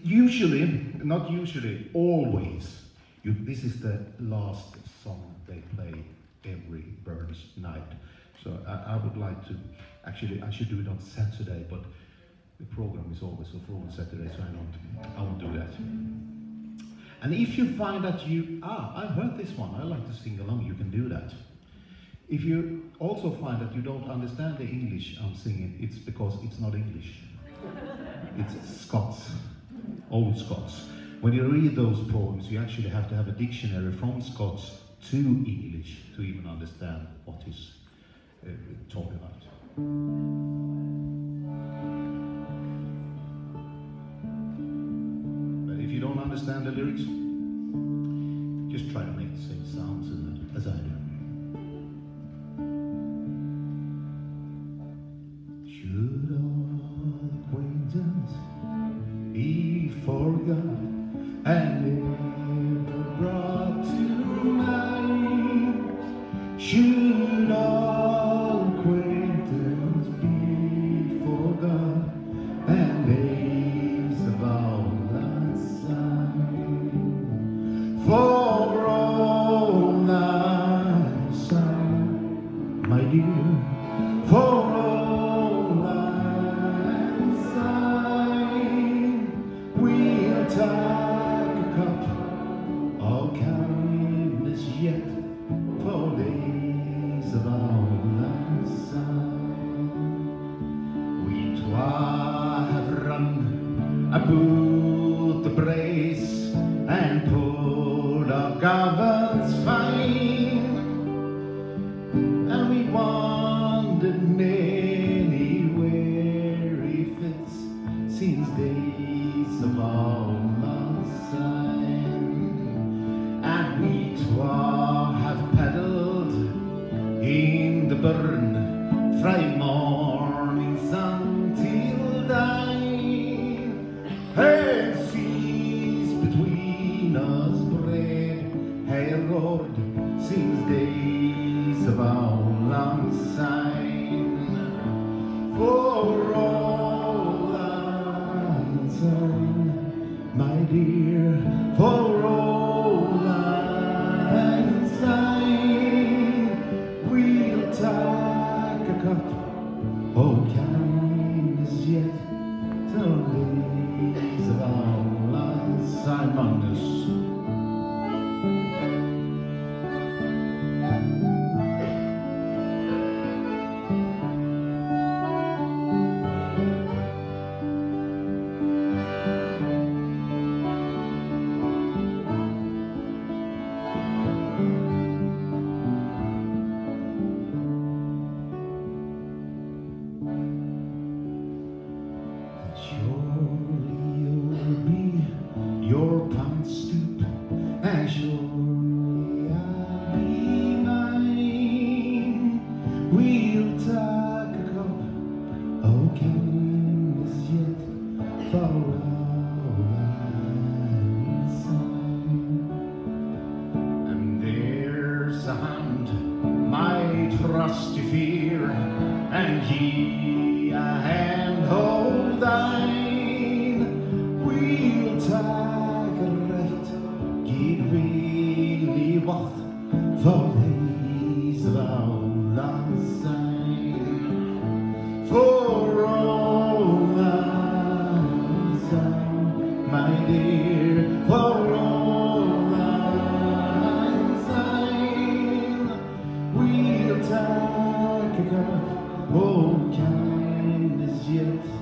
Usually, not usually, always, this is the last song they play every Burns night. So I would like to, actually I should do it on Saturday, but the program is always on Saturday, so I won't do that. And if you find that I heard this one, I like to sing along, you can do that. If you also find that you don't understand the English I'm singing, it's because it's not English. It's Scots, Old Scots. When you read those poems, you actually have to have a dictionary from Scots to English to even understand what is talked about. But if you don't understand the lyrics, just try to make the same sounds as I do. Should all acquaintance be forgot and never brought to mind? Should all acquaintance be forgot and days of all unsigned? For all I sigh, my dear, for all I sigh, we'll take a cup of kindness yet for days of our unsigned. We twa have run about the brace and pulled our governs fine, and we wandered many weary fits since days of all unsigned. And we twa have paddled in the burn frae mornings until dine, and seas between us bred hae roared since days of our unsigned. For all unsigned, my dear, for all unsigned, we'll take a cup of kindness yet till days of our unsigned. Magnus. Your pants stoop, and surely I'll be mine. We'll take a cup of kindness yet for all unsigned. And there's a hand my trusty fear, and ye a hand hold thine. We'll take really wacht for days of all unsigned. For all unsigned, my dear, for all unsigned, we'll take a cup of kindness yet